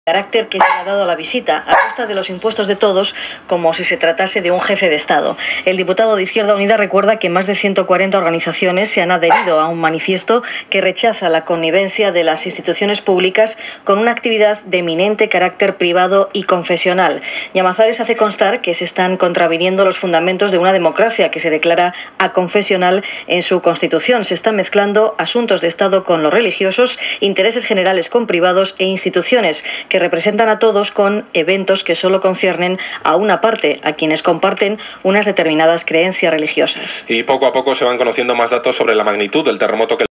Carácter que se le ha dado a la visita, a costa de los impuestos de todos, como si se tratase de un jefe de Estado. El diputado de Izquierda Unida recuerda que más de 140 organizaciones se han adherido a un manifiesto que rechaza la connivencia de las instituciones públicas con una actividad de eminente carácter privado y confesional. Llamazares hace constar que se están contraviniendo los fundamentos de una democracia que se declara aconfesional en su Constitución. Se están mezclando asuntos de Estado con los religiosos, intereses generales con privados e instituciones que representan a todos con eventos que solo conciernen a una parte, a quienes comparten unas determinadas creencias religiosas. Y poco a poco se van conociendo más datos sobre la magnitud del terremoto que